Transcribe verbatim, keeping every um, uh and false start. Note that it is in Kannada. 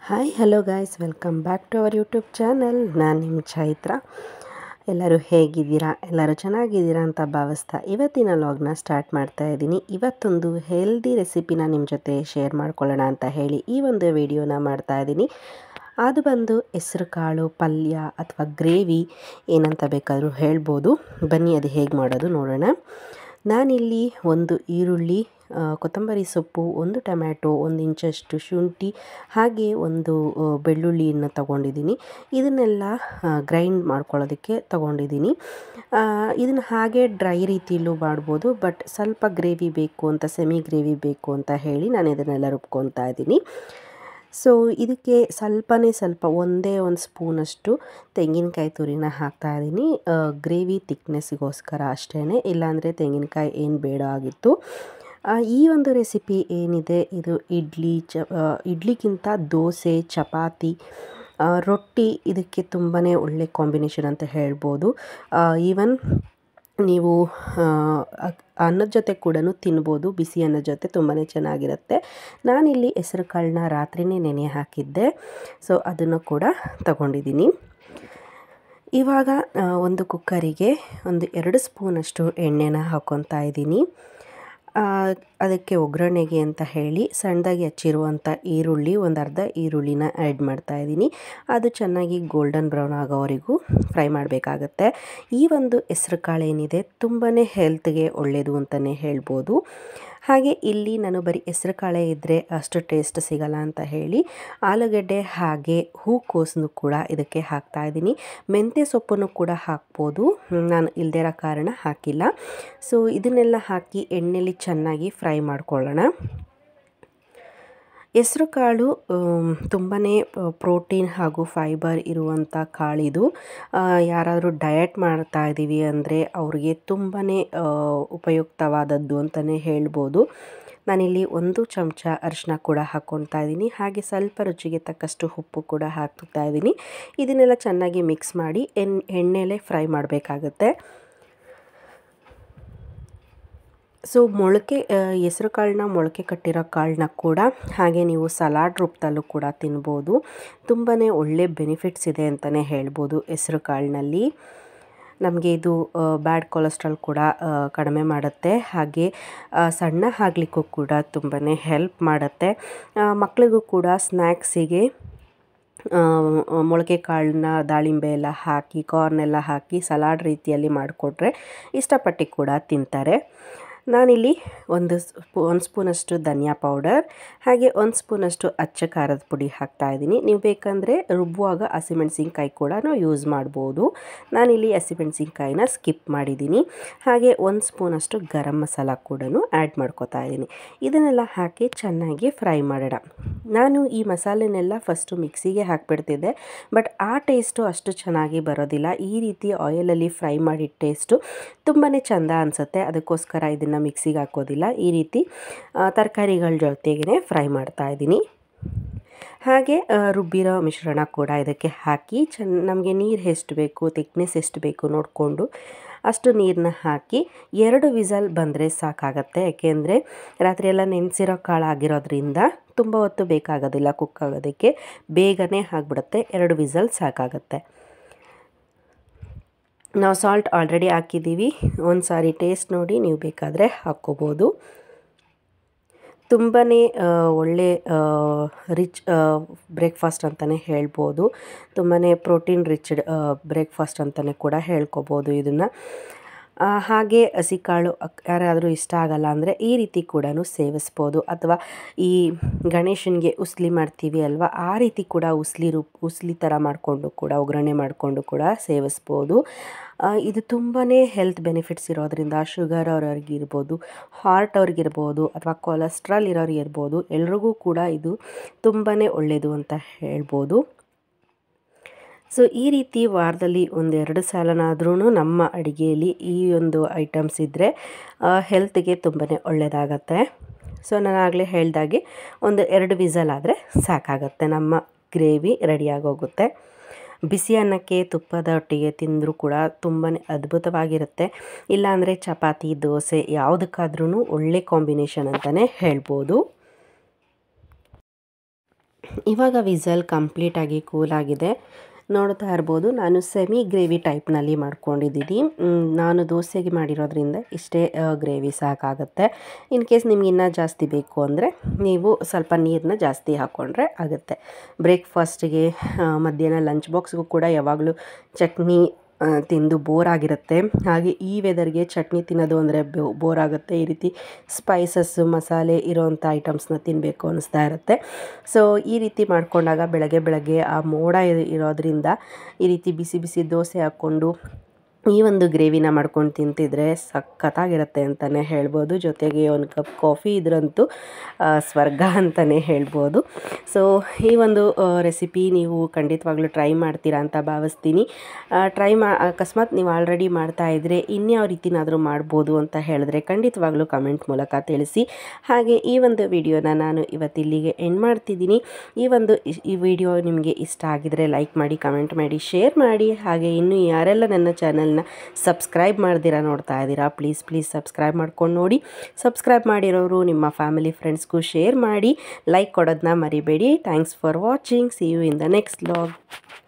Hi hello guys, welcome back to our YouTube channel. ನಾನು ನಿಮ್ಮ ಚೈತ್ರ. ಎಲ್ಲರೂ ಹೇಗಿದ್ದೀರಾ? ಎಲ್ಲರೂ ಚೆನ್ನಾಗಿದ್ದೀರಾ ಅಂತ ಭಾವಿಸ್ತಾ ಇವತ್ತಿನ ಲಾಗ್ನ ಸ್ಟಾರ್ಟ್ ಮಾಡ್ತಾ ಇದ್ದೀನಿ. ಇವತ್ತೊಂದು ಹೆಲ್ದಿ ರೆಸಿಪಿನ ನಿಮ್ಮ ಜೊತೆ ಶೇರ್ ಮಾಡ್ಕೊಳ್ಳೋಣ ಅಂತ ಹೇಳಿ ಈ ಒಂದು ವಿಡಿಯೋನ ಮಾಡ್ತಾ ಇದ್ದೀನಿ. ಅದು ಬಂದು ಹೆಸರು ಕಾಳು ಪಲ್ಯ ಅಥವಾ ಗ್ರೇವಿ ಏನಂತ ಬೇಕಾದರೂ ಹೇಳ್ಬೋದು. ಬನ್ನಿ ಅದು ಹೇಗೆ ಮಾಡೋದು ನೋಡೋಣ. ನಾನಿಲ್ಲಿ ಒಂದು ಈರುಳ್ಳಿ, ಕೊತ್ತಂಬರಿ ಸೊಪ್ಪು, ಒಂದು ಟೊಮ್ಯಾಟೊ, ಒಂದು ಇಂಚಷ್ಟು ಶುಂಠಿ, ಹಾಗೆ ಒಂದು ಬೆಳ್ಳುಳ್ಳಿಯನ್ನು ತಗೊಂಡಿದ್ದೀನಿ. ಇದನ್ನೆಲ್ಲ ಗ್ರೈಂಡ್ ಮಾಡ್ಕೊಳ್ಳೋದಕ್ಕೆ ತಗೊಂಡಿದ್ದೀನಿ. ಇದನ್ನು ಹಾಗೆ ಡ್ರೈ ರೀತಿಯಲ್ಲೂ ಮಾಡ್ಬೋದು, ಬಟ್ ಸ್ವಲ್ಪ ಗ್ರೇವಿ ಬೇಕು ಅಂತ, ಸೆಮಿ ಗ್ರೇವಿ ಬೇಕು ಅಂತ ಹೇಳಿ ನಾನು ಇದನ್ನೆಲ್ಲ ರುಬ್ಕೊತಾ ಇದ್ದೀನಿ. ಸೊ ಇದಕ್ಕೆ ಸ್ವಲ್ಪನೇ ಸ್ವಲ್ಪ ಒಂದೇ ಒಂದು ಸ್ಪೂನಷ್ಟು ತೆಂಗಿನಕಾಯಿ ತುರಿನ ಹಾಕ್ತಾಯಿದ್ದೀನಿ. ಗ್ರೇವಿ ತಿಕ್ನೆಸ್ಸಿಗೋಸ್ಕರ ಅಷ್ಟೇ, ಇಲ್ಲಾಂದರೆ ತೆಂಗಿನಕಾಯಿ ಏನು ಬೇಡ ಆಗಿತ್ತು. ಈ ಒಂದು ರೆಸಿಪಿ ಏನಿದೆ ಇದು ಇಡ್ಲಿ ಚ ಇಡ್ಲಿಗಿಂತ ದೋಸೆ, ಚಪಾತಿ, ರೊಟ್ಟಿ ಇದಕ್ಕೆ ತುಂಬಾ ಒಳ್ಳೆ ಕಾಂಬಿನೇಷನ್ ಅಂತ ಹೇಳ್ಬೋದು. ಈವನ್ ನೀವು ಅನ್ನದ ಜೊತೆ ಕೂಡ ತಿನ್ಬೋದು. ಬಿಸಿ ಅನ್ನದ ಜೊತೆ ತುಂಬಾ ಚೆನ್ನಾಗಿರುತ್ತೆ. ನಾನಿಲ್ಲಿ ಹೆಸರು ಕಾಳನ್ನ ರಾತ್ರಿಯೇ ನೆನೆ ಹಾಕಿದ್ದೆ, ಸೊ ಅದನ್ನು ಕೂಡ ತಗೊಂಡಿದ್ದೀನಿ. ಇವಾಗ ಒಂದು ಕುಕ್ಕರಿಗೆ ಒಂದು ಎರಡು ಸ್ಪೂನಷ್ಟು ಎಣ್ಣೆನ ಹಾಕ್ಕೊತಾ ಇದ್ದೀನಿ. ಅದಕ್ಕೆ ಒಗ್ಗರಣೆಗೆ ಅಂತ ಹೇಳಿ ಸಣ್ಣದಾಗಿ ಹಚ್ಚಿರುವಂಥ ಈರುಳ್ಳಿ, ಒಂದು ಅರ್ಧ ಈರುಳ್ಳಿನ ಆ್ಯಡ್ ಮಾಡ್ತಾಯಿದ್ದೀನಿ. ಅದು ಚೆನ್ನಾಗಿ ಗೋಲ್ಡನ್ ಬ್ರೌನ್ ಆಗೋವರೆಗೂ ಫ್ರೈ ಮಾಡಬೇಕಾಗತ್ತೆ. ಈ ಒಂದು ಹೆಸ್ರು ಕಾಳು ಏನಿದೆ ತುಂಬಾ ಹೆಲ್ತ್ಗೆ ಒಳ್ಳೆಯದು ಅಂತಲೇ ಹೇಳ್ಬೋದು. ಹಾಗೆ ಇಲ್ಲಿ ನಾನು ಬರೀ ಹೆಸ್ರು ಕಾಳೇ ಇದ್ದರೆ ಅಷ್ಟು ಟೇಸ್ಟ್ ಸಿಗಲ್ಲ ಅಂತ ಹೇಳಿ ಆಲೂಗಡ್ಡೆ ಹಾಗೆ ಹೂಕೋಸನ್ನು ಕೂಡ ಇದಕ್ಕೆ ಹಾಕ್ತಾಯಿದ್ದೀನಿ. ಮೆಂತ್ಯ ಸೊಪ್ಪನ್ನು ಕೂಡ ಹಾಕ್ಬೋದು, ನಾನು ಇಲ್ಲದೇ ಇರೋ ಕಾರಣ ಹಾಕಿಲ್ಲ. ಸೊ ಇದನ್ನೆಲ್ಲ ಹಾಕಿ ಎಣ್ಣೆಯಲ್ಲಿ ಚೆನ್ನಾಗಿ ಫ್ರೈ ಮಾಡ್ಕೊಳ್ಳೋಣ. ಹೆಸ್ರು ಕಾಳು ತುಂಬಾ ಪ್ರೋಟೀನ್ ಹಾಗೂ ಫೈಬರ್ ಇರುವಂಥ ಕಾಳಿದು. ಯಾರಾದರೂ ಡಯಟ್ ಮಾಡ್ತಾ ಇದ್ದೀವಿ ಅಂದರೆ ಅವ್ರಿಗೆ ತುಂಬಾ ಉಪಯುಕ್ತವಾದದ್ದು ಅಂತಲೇ ಹೇಳ್ಬೋದು. ನಾನಿಲ್ಲಿ ಒಂದು ಚಮಚ ಅರಿಶಿನ ಕೂಡ ಹಾಕ್ಕೊತಾ ಇದ್ದೀನಿ. ಹಾಗೆ ಸ್ವಲ್ಪ ರುಚಿಗೆ ತಕ್ಕಷ್ಟು ಉಪ್ಪು ಕೂಡ ಹಾಕ್ತಾ ಇದ್ದೀನಿ. ಇದನ್ನೆಲ್ಲ ಚೆನ್ನಾಗಿ ಮಿಕ್ಸ್ ಮಾಡಿ ಎಣ್ ಎಣ್ಣೆಲೇ ಫ್ರೈ ಮಾಡಬೇಕಾಗತ್ತೆ. ಸೊ ಮೊಳಕೆ ಹೆಸ್ರು ಕಾಳನ್ನ ಮೊಳಕೆ ಕಟ್ಟಿರೋ ಕಾಳನ್ನ ಕೂಡ ಹಾಗೆ ನೀವು ಸಲಾಡ್ ರೂಪದಲ್ಲೂ ಕೂಡ ತಿನ್ಬೋದು. ತುಂಬಾ ಒಳ್ಳೆ ಬೆನಿಫಿಟ್ಸ್ ಇದೆ ಅಂತಲೇ ಹೇಳ್ಬೋದು ಹೆಸ್ರು ಕಾಳಿನಲ್ಲಿ. ನಮಗೆ ಇದು ಬ್ಯಾಡ್ ಕೊಲೆಸ್ಟ್ರಾಲ್ ಕೂಡ ಕಡಿಮೆ ಮಾಡುತ್ತೆ. ಹಾಗೆ ಸಣ್ಣ ಆಗಲಿಕ್ಕೂ ಕೂಡ ತುಂಬಾ ಹೆಲ್ಪ್ ಮಾಡುತ್ತೆ. ಮಕ್ಕಳಿಗೂ ಕೂಡ ಸ್ನ್ಯಾಕ್ಸಿಗೆ ಮೊಳಕೆ ಕಾಳನ್ನ ದಾಳಿಂಬೆ ಎಲ್ಲ ಹಾಕಿ, ಕಾರ್ನೆಲ್ಲ ಹಾಕಿ ಸಲಾಡ್ ರೀತಿಯಲ್ಲಿ ಮಾಡಿಕೊಟ್ರೆ ಇಷ್ಟಪಟ್ಟು ಕೂಡ ತಿಂತಾರೆ. ನಾನಿಲ್ಲಿ ಒಂದು ಸ್ಪೂ ಒಂದು ಸ್ಪೂನಷ್ಟು ಧನಿಯಾ ಪೌಡರ್ ಹಾಗೆ ಒಂದು ಸ್ಪೂನಷ್ಟು ಅಚ್ಚ ಖಾರದ ಪುಡಿ ಹಾಕ್ತಾಯಿದ್ದೀನಿ. ನೀವು ಬೇಕಂದರೆ ರುಬ್ಬುವಾಗ ಹಸಿಮೆಣ್ಸಿನ್ಕಾಯಿ ಕೂಡ ಯೂಸ್ ಮಾಡ್ಬೋದು. ನಾನಿಲ್ಲಿ ಹಸಿಮೆಣ್ಸಿನ್ಕಾಯಿನ ಸ್ಕಿಪ್ ಮಾಡಿದ್ದೀನಿ. ಹಾಗೆ ಒಂದು ಸ್ಪೂನಷ್ಟು ಗರಂ ಮಸಾಲ ಕೂಡ ಆ್ಯಡ್ ಮಾಡ್ಕೊತಾ ಇದ್ದೀನಿ. ಇದನ್ನೆಲ್ಲ ಹಾಕಿ ಚೆನ್ನಾಗಿ ಫ್ರೈ ಮಾಡೋಣ. ನಾನು ಈ ಮಸಾಲೆನೆಲ್ಲ ಫಸ್ಟು ಮಿಕ್ಸಿಗೆ ಹಾಕಿಬಿಡ್ತಿದ್ದೆ, ಬಟ್ ಆ ಟೇಸ್ಟು ಅಷ್ಟು ಚೆನ್ನಾಗಿ ಬರೋದಿಲ್ಲ. ಈ ರೀತಿ ಆಯಿಲಲ್ಲಿ ಫ್ರೈ ಮಾಡಿದ ಟೇಸ್ಟು ತುಂಬಾ ಚೆಂದ ಅನಿಸುತ್ತೆ. ಅದಕ್ಕೋಸ್ಕರ ಇದನ್ನು ಮಿಕ್ಸಿಗೆ ಹಾಕೋದಿಲ್ಲ, ಈ ರೀತಿ ತರಕಾರಿಗಳ ಜೊತೆಗೇ ಫ್ರೈ ಮಾಡ್ತಾ ಇದ್ದೀನಿ. ಹಾಗೆ ರುಬ್ಬಿರೋ ಮಿಶ್ರಣ ಕೂಡ ಇದಕ್ಕೆ ಹಾಕಿ ಚೆನ್ನ ನಮಗೆ ನೀರು ಎಷ್ಟು ಬೇಕು, ತಿಕ್ನೆಸ್ ಎಷ್ಟು ಬೇಕು ನೋಡಿಕೊಂಡು ಅಷ್ಟು ನೀರನ್ನ ಹಾಕಿ ಎರಡು ವಿಸಲ್ ಬಂದರೆ ಸಾಕಾಗತ್ತೆ. ಯಾಕೆಂದರೆ ರಾತ್ರಿಯೆಲ್ಲ ನೆನೆಸಿರೋ ಕಾಳಾಗಿರೋದ್ರಿಂದ ತುಂಬ ಹೊತ್ತು ಬೇಕಾಗೋದಿಲ್ಲ ಕುಕ್ ಆಗೋದಕ್ಕೆ, ಬೇಗನೆ ಆಗಿಬಿಡುತ್ತೆ. ಎರಡು ವಿಸಲ್ ಸಾಕಾಗತ್ತೆ. ನಾವು ಸಾಲ್ಟ್ ಆಲ್ರೆಡಿ ಹಾಕಿದ್ದೀವಿ, ಒಂದು ಸಾರಿ ಟೇಸ್ಟ್ ನೋಡಿ ನೀವು ಬೇಕಾದರೆ ಹಾಕ್ಕೋಬೋದು. ತುಂಬಾ ಒಳ್ಳೆ ರಿಚ್ ಬ್ರೇಕ್ಫಾಸ್ಟ್ ಅಂತಲೇ ಹೇಳ್ಬೋದು. ತುಂಬಾ ಪ್ರೋಟೀನ್ ರಿಚ್ ಬ್ರೇಕ್ಫಾಸ್ಟ್ ಅಂತಲೇ ಕೂಡ ಹೇಳ್ಕೊಬೋದು ಇದನ್ನು. ಹಾಗೆ ಹಸಿಕಾಳು ಯಾರಾದರೂ ಇಷ್ಟ ಆಗಲ್ಲ ಅಂದರೆ ಈ ರೀತಿ ಕೂಡ ಸೇವಿಸ್ಬೋದು. ಅಥವಾ ಈ ಗಣೇಶನಿಗೆ ಉಸ್ಲಿ ಮಾಡ್ತೀವಿ ಅಲ್ವಾ, ಆ ರೀತಿ ಕೂಡ ಉಸ್ಲಿ ರೂ ಉಸ್ಲಿ ಥರ ಮಾಡಿಕೊಂಡು ಕೂಡ ಒಗ್ಗರಣೆ ಮಾಡಿಕೊಂಡು ಕೂಡ ಸೇವಿಸ್ಬೋದು. ಇದು ತುಂಬಾ ಹೆಲ್ತ್ ಬೆನಿಫಿಟ್ಸ್ ಇರೋದ್ರಿಂದ ಶುಗರ್ ಅವ್ರಿಗಿರ್ಬೋದು, ಹಾರ್ಟ್ ಅವ್ರಿಗಿರ್ಬೋದು, ಅಥವಾ ಕೊಲೆಸ್ಟ್ರಾಲ್ ಇರೋರಿಗಿರ್ಬೋದು, ಎಲ್ರಿಗೂ ಕೂಡ ಇದು ತುಂಬಾ ಒಳ್ಳೆಯದು ಅಂತ ಹೇಳ್ಬೋದು. ಸೊ ಈ ರೀತಿ ವಾರದಲ್ಲಿ ಒಂದೆರಡು ಸಲನಾದ್ರೂ ನಮ್ಮ ಅಡುಗೆಯಲ್ಲಿ ಈ ಒಂದು ಐಟಮ್ಸ್ ಇದ್ದರೆ ಹೆಲ್ತ್ಗೆ ತುಂಬಾ ಒಳ್ಳೆಯದಾಗತ್ತೆ. ಸೊ ನಾನು ಆಗಲೇ ಹೇಳ್ದಾಗೆ ಒಂದು ಎರಡು ವಿಸಲ್ ಆದರೆ ಸಾಕಾಗತ್ತೆ, ನಮ್ಮ ಗ್ರೇವಿ ರೆಡಿಯಾಗೋಗುತ್ತೆ. ಬಿಸಿ ಅನ್ನಕ್ಕೆ ತುಪ್ಪದ ಒಟ್ಟಿಗೆ ತಿಂದರೂ ಕೂಡ ತುಂಬಾ ಅದ್ಭುತವಾಗಿರುತ್ತೆ. ಇಲ್ಲಾಂದರೆ ಚಪಾತಿ, ದೋಸೆ ಯಾವುದಕ್ಕಾದ್ರೂ ಒಳ್ಳೆ ಕಾಂಬಿನೇಷನ್ ಅಂತಲೇ ಹೇಳ್ಬೋದು. ಇವಾಗ ವಿಸಲ್ ಕಂಪ್ಲೀಟಾಗಿ ಕೂಲಾಗಿದೆ. ನೋಡ್ತಾ ಇರ್ಬೋದು, ನಾನು ಸೆಮಿ ಗ್ರೇವಿ ಟೈಪ್ನಲ್ಲಿ ಮಾಡ್ಕೊಂಡಿದ್ದೀನಿ. ನಾನು ದೋಸೆಗೆ ಮಾಡಿರೋದ್ರಿಂದ ಇಷ್ಟೇ ಗ್ರೇವಿ ಸಾಕಾಗುತ್ತೆ. ಇನ್ ಕೇಸ್ ನಿಮ್ಗೆ ಇನ್ನೂ ಜಾಸ್ತಿ ಬೇಕು ಅಂದರೆ ನೀವು ಸ್ವಲ್ಪ ನೀರನ್ನ ಜಾಸ್ತಿ ಹಾಕ್ಕೊಂಡ್ರೆ ಆಗುತ್ತೆ. ಬ್ರೇಕ್ಫಾಸ್ಟಿಗೆ, ಮಧ್ಯಾಹ್ನ ಲಂಚ್ ಬಾಕ್ಸ್ಗೂ ಕೂಡ ಯಾವಾಗಲೂ ಚಟ್ನಿ ತಿಂದು ಬೋರ್ ಆಗಿರುತ್ತೆ. ಹಾಗೆ ಈ ವೆದರ್ಗೆ ಚಟ್ನಿ ತಿನ್ನೋದು ಅಂದರೆ ಬೋರ್ ಆಗುತ್ತೆ. ಈ ರೀತಿ ಸ್ಪೈಸಸ್ಸು ಮಸಾಲೆ ಇರೋವಂಥ ಐಟಮ್ಸ್ನ ತಿನ್ನಬೇಕು ಅನ್ನಿಸ್ತಾ ಇರುತ್ತೆ. ಸೊ ಈ ರೀತಿ ಮಾಡ್ಕೊಂಡಾಗ ಬೆಳಗ್ಗೆ ಬೆಳಗ್ಗೆ ಆ ಮೋಡ ಇರೋದ್ರಿಂದ ಈ ರೀತಿ ಬಿಸಿ ಬಿಸಿ ದೋಸೆ ಹಾಕ್ಕೊಂಡು ಈ ಒಂದು ಗ್ರೇವಿನ ಮಾಡ್ಕೊಂಡು ತಿಂತಿದ್ರೆ ಸಖತ್ತಾಗಿರುತ್ತೆ ಅಂತಲೇ ಹೇಳ್ಬೋದು. ಜೊತೆಗೆ ಒಂದು ಕಪ್ ಕಾಫಿ ಇದ್ರಂತೂ ಸ್ವರ್ಗ ಅಂತಲೇ ಹೇಳ್ಬೋದು. ಸೊ ಈ ಒಂದು ರೆಸಿಪಿ ನೀವು ಖಂಡಿತವಾಗ್ಲೂ ಟ್ರೈ ಮಾಡ್ತೀರಾ ಅಂತ ಭಾವಿಸ್ತೀನಿ. ಟ್ರೈ ಮಾ ಅಕಸ್ಮಾತ್ ನೀವು ಆಲ್ರೆಡಿ ಮಾಡ್ತಾಯಿದ್ರೆ ಇನ್ಯಾವ ರೀತಿನಾದರೂ ಮಾಡ್ಬೋದು ಅಂತ ಹೇಳಿದ್ರೆ ಖಂಡಿತವಾಗ್ಲೂ ಕಮೆಂಟ್ ಮೂಲಕ ತಿಳಿಸಿ. ಹಾಗೆ ಈ ಒಂದು ವಿಡಿಯೋನ ನಾನು ಇವತ್ತಿಲ್ಲಿಗೆ ಎಂಡ್ ಮಾಡ್ತಿದ್ದೀನಿ. ಈ ಒಂದು ಈ ವಿಡಿಯೋ ನಿಮಗೆ ಇಷ್ಟ ಆಗಿದರೆ ಲೈಕ್ ಮಾಡಿ, ಕಮೆಂಟ್ ಮಾಡಿ, ಶೇರ್ ಮಾಡಿ. ಹಾಗೆ ಇನ್ನೂ ಯಾರೆಲ್ಲ ನನ್ನ ಚಾನಲ್ನ ಸಬ್ಸ್ಕ್ರೈಬ್ ಮಾಡ್ದಿರಾ ನೋಡ್ತಾ ಇದ್ದೀರಾ, ಪ್ಲೀಸ್ ಪ್ಲೀಸ್ ಸಬ್ಸ್ಕ್ರೈಬ್ ಮಾಡ್ಕೊಂಡು ನೋಡಿ. ಸಬ್ಸ್ಕ್ರೈಬ್ ಮಾಡಿರೋರು ನಿಮ್ಮ ಫ್ಯಾಮಿಲಿ ಫ್ರೆಂಡ್ಸ್ಗೂ ಶೇರ್ ಮಾಡಿ, ಲೈಕ್ ಕೊಡೋದನ್ನ ಮರಿಬೇಡಿ. Thanks for watching. See you in the next vlog.